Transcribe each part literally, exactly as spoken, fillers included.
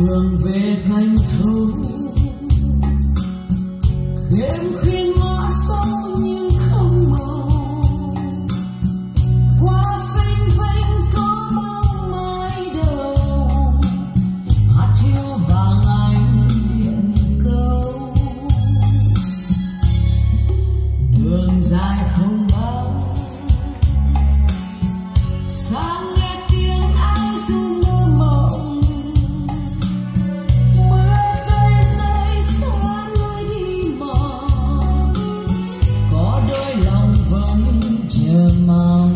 đường về thành phố đêm khuya ngõ sâu như không màu qua phênh vênh có mong mái đầu hát hiu vàng anh điện câu đường dài không bóng sáng nghe tiếng ai ru mơ mộng mưa rơi rơi xóa lối đi mòn có đôi lòng vẫn chờ mong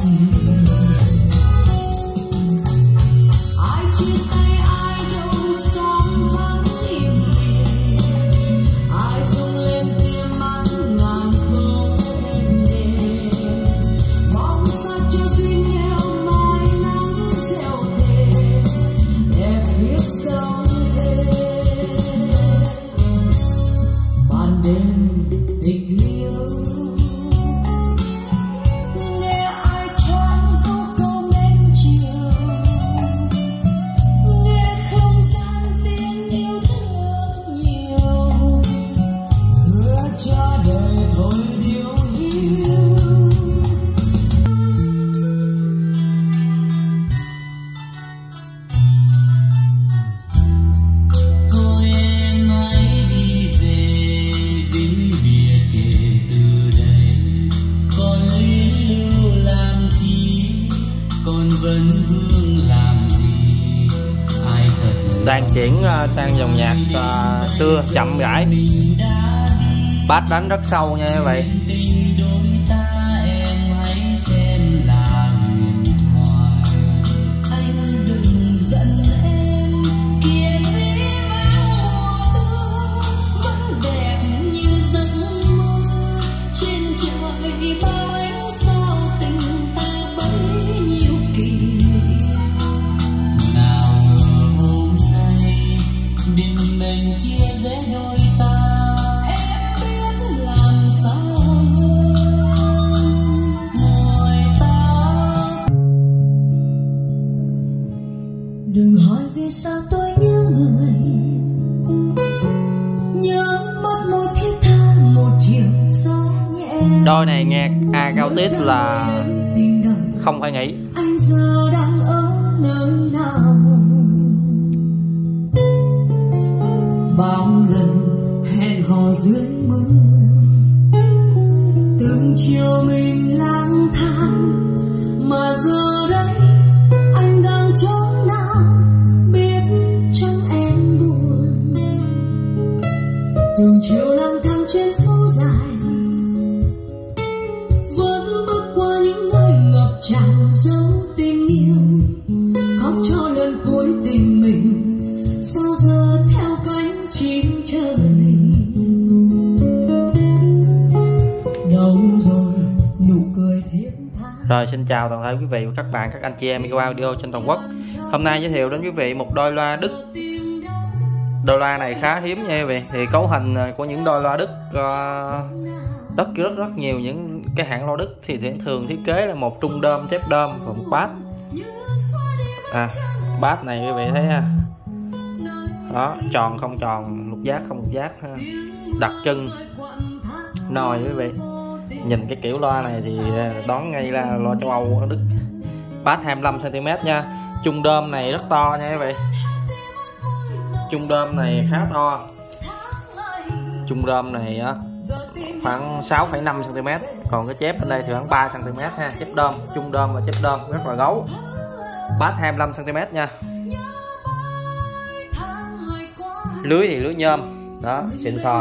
ai chia tay ai đâu xóm vắng im lìm ai rung lên tia mắt ngàn câu êm đềm mong sao cho duyên nhau mãi nắng gieo thề đẹp biết sống thêm ban đêm tịch liêu nghe ai thoáng dấu câu mến chiều nghe không gian tiếng yêu thương nhiều hứa cho đời thôi điều hiu cô em hãy đi về vĩnh biệt kể từ đây còn luyến lưu làm chi còn vấn vương làm gì ai thật Đang chuyển uh, sang dòng nhạc uh, xưa chậm rãi, mình đã bass đánh rất sâu nha các bạn. tình đôi ta em hãy xem là huyền thoại anh đừng giận em kia dĩ vãng mùa thu vẫn đẹp như giấc mơ trên trời bao ánh sao tình ta bấy nhiêu kỷ niệm nào ngờ hôm nay định mệnh chia rẽ đôi ta em biết làm sao ngồi ta đừng hỏi vì sao tôi nhớ người nhớ mất môi thiết tha một chiều gió nhẹ Đôi này nghe A cao tiết là tình đồng không phải nghĩ. anh giờ đang ở nơi nào bao lần hẹn hò dưới mưa từng chiều mình lang thang mà giờ đây anh đang chỗ nào biết trong em buồn từng chiều lang thang trên phố dài vẫn bước qua những nơi ngập tràn dấu tình yêu khóc cho lần cuối tình mình sao giờ theo cánh chim chờ mình đâu rồi nụ cười thiết tha. Rồi xin chào toàn thể quý vị và các bạn, các anh chị em micro audio trên toàn quốc. Hôm nay giới thiệu đến quý vị một đôi loa Đức. Đôi loa này khá hiếm nha quý vị. Thì cấu hình của những đôi loa Đức uh, rất rất rất nhiều những cái hãng loa Đức thì thường thiết kế là một trung đơm, chép đơm và một bass. À, bass này quý vị thấy ha. Đó, tròn không tròn, lục giác không lục giác ha. Đặc trưng nồi quý vị. Nhìn cái kiểu loa này thì đoán ngay là loa châu Âu ở Đức. Bass hai mươi lăm xăng ti mét nha. Trung đơm này rất to nha quý vị. Trung đơm này khá to. Trung đơm này á, khoảng sáu phẩy năm xăng ti mét. Còn cái chép bên đây thì khoảng ba xăng ti mét ha. Chép đơm, trung đơm và chép đơm rất là gấu. Bass hai mươi lăm xăng ti mét nha. Lưới thì lưới nhôm. Đó, xịn sò.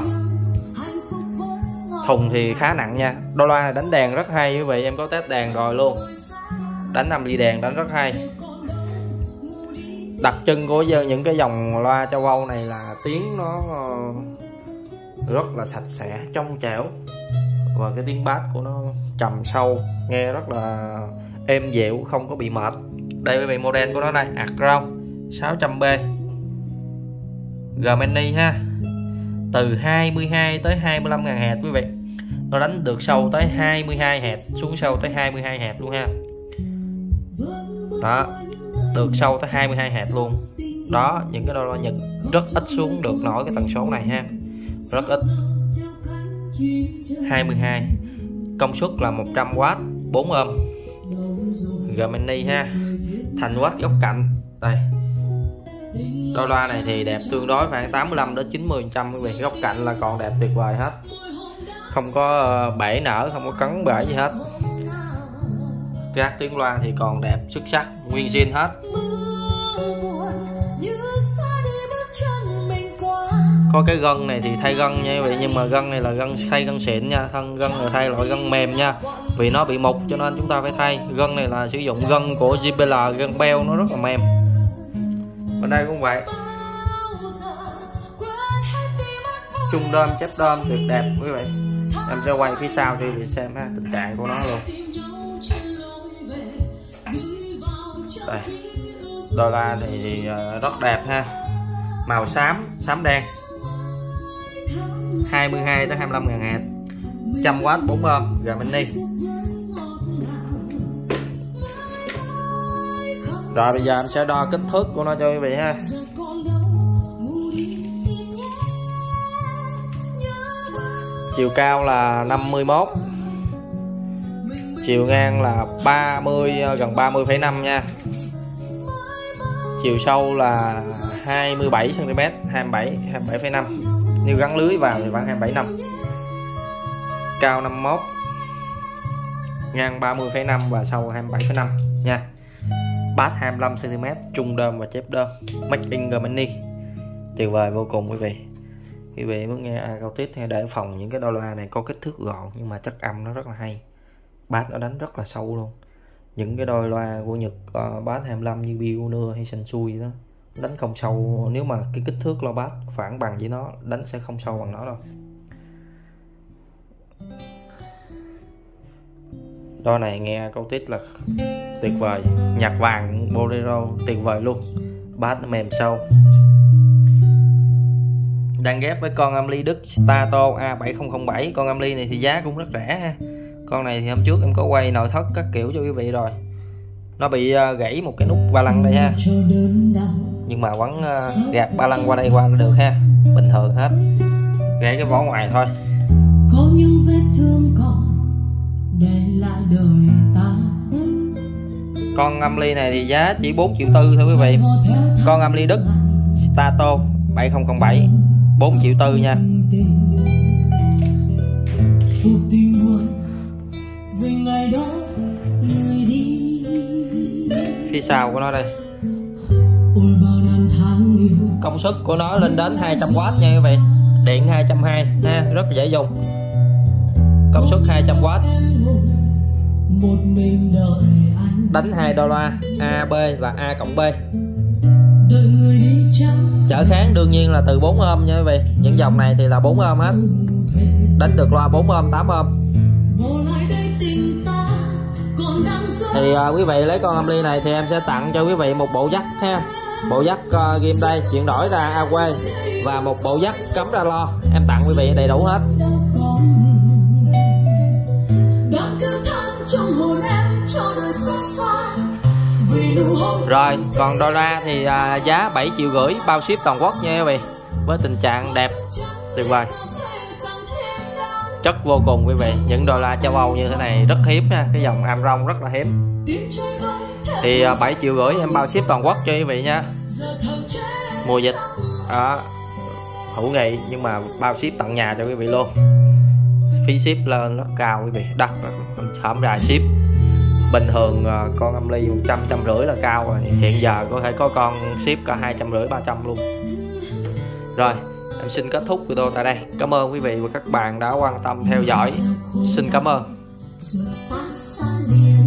Thùng thì khá nặng nha. Đôi loa này đánh đàn rất hay quý vị, em có test đàn rồi luôn. Đánh năm ly đàn đánh rất hay. Đặc trưng của những cái dòng loa châu Âu này là tiếng nó rất là sạch sẽ, trong trẻo. Và cái tiếng bass của nó trầm sâu, nghe rất là êm dịu, không có bị mệt. Đây quý vị, model của nó đây, Acron sáu trăm B Gemini ha. Từ hai mươi hai tới hai mươi lăm ngàn hạt quý vị. Nó đánh được sâu tới hai mươi hai hạt, xuống sâu tới hai mươi hai hạt luôn ha. Đó, được sâu tới hai mươi hai hạt luôn. đó, những cái đô la Nhật rất ít xuống được nổi cái tần số này ha, rất ít. Hai mươi hai, công suất là một trăm oát, bốn ôm, Gemini ha, thành watt góc cạnh đây. Đô la này thì đẹp tương đối khoảng tám mươi lăm đến chín mươi phần trăm, quý vị, góc cạnh là còn đẹp tuyệt vời hết, không có bể nở, không có cấn bể gì hết. Các tiếng loa thì còn đẹp xuất sắc, nguyên zin hết. Có cái gân này thì thay gân nha quý vị, nhưng mà gân này là gân thay gân xịn nha, thân gân là thay loại gân mềm nha, vì nó bị mục cho nên chúng ta phải thay. Gân này là sử dụng gân của giê bê lờ, gân beo nó rất là mềm. Bên đây cũng vậy, chung đơm chép đơm tuyệt đẹp quý vị. Em sẽ quay phía sau cho quý vị xem ha, tình trạng của nó luôn. Đây, đô la thì rất đẹp ha, màu xám, xám đen, hai mươi hai tới hai mươi lăm ngàn hạt, một trăm oát, bốn ôm, Gemini. Rồi bây giờ anh sẽ đo kích thước của nó cho quý vị ha. Chiều cao là năm mươi mốt, chiều ngang là ba mươi, gần ba mươi phẩy năm nha. Chiều sâu là hai mươi bảy xăng ti mét, hai mươi bảy, hai mươi bảy phẩy năm. Nếu gắn lưới vào thì khoảng hai mươi bảy phẩy năm. Cao năm mươi mốt, ngang ba mươi phẩy năm và sâu hai mươi bảy phẩy năm nha. Bass hai mươi lăm xăng ti mét, trung đơm và chép đơm, Made in Germany. Tuyệt vời vô cùng quý vị. Quý vị muốn nghe acoustic hay để phòng những cái đô la này có kích thước gọn nhưng mà chất âm nó rất là hay. Bass nó đánh rất là sâu luôn. Những cái đôi loa của Nhật uh, bass hai mươi lăm như Pioneer hay Sansui đó đánh không sâu, nếu mà cái kích thước loa bass phản bằng với nó đánh sẽ không sâu bằng nó đâu. Đôi này nghe acoustic là tuyệt vời, nhạc vàng bolero tuyệt vời luôn, bass nó mềm sâu. Đang ghép với con âm ly Đức Stato A bảy không không bảy. Con âm ly này thì giá cũng rất rẻ ha. Con này thì hôm trước em có quay nội thất các kiểu cho quý vị rồi. Nó bị uh, gãy một cái nút ba lăng đây ha, nhưng mà vẫn uh, gạt ba lăng qua đây qua là được ha, bình thường hết, gãy cái vỏ ngoài thôi. Có những vết thương còn để lại đời ta. Con âm ly này thì giá chỉ bốn triệu tư thôi quý vị. Con âm ly Đức Stato bảy không không bảy, bốn triệu tư nha. Cuộc tình buồn vì ngày đó người đi. Phía sau của nó đây, ôi bao năm tháng yêu. công suất của nó lên đến hai trăm oát nha quý vị, điện hai trăm hai mươi ha, rất là dễ dùng. Công suất hai trăm oát, một mình đợi anh. đánh hai đô la A, B và A cộng B. Đợi người đi chăng. Trở kháng đương nhiên là từ bốn ôm nha quý vị. Những dòng này thì là bốn ôm hết, đánh được loa bốn ôm, tám ôm. Thì uh, quý vị lấy con âm ly này thì em sẽ tặng cho quý vị một bộ jack ha, bộ jack uh, ghim đây chuyển đổi ra a quê và một bộ jack cắm ra lo, em tặng quý vị đầy đủ hết. Rồi còn đô la thì uh, giá bảy triệu rưỡi bao ship toàn quốc nha quý vị, với tình trạng đẹp tuyệt vời, chất vô cùng quý vị. Những đô la châu Âu như thế này rất hiếm ha, cái dòng am rong rất là hiếm. Thì uh, bảy triệu rưỡi em bao ship toàn quốc cho quý vị nha. Mùa dịch đó, hữu nghị nhưng mà bao ship tận nhà cho quý vị luôn. Phí ship lên rất cao quý vị, đắt hởm rài ship. Bình thường uh, con âm ly một trăm, trăm rưỡi là cao rồi, hiện giờ có thể có con ship cả hai trăm rưỡi, ba trăm luôn. Rồi em xin kết thúc video tại đây. Cảm ơn quý vị và các bạn đã quan tâm theo dõi. Xin cảm ơn.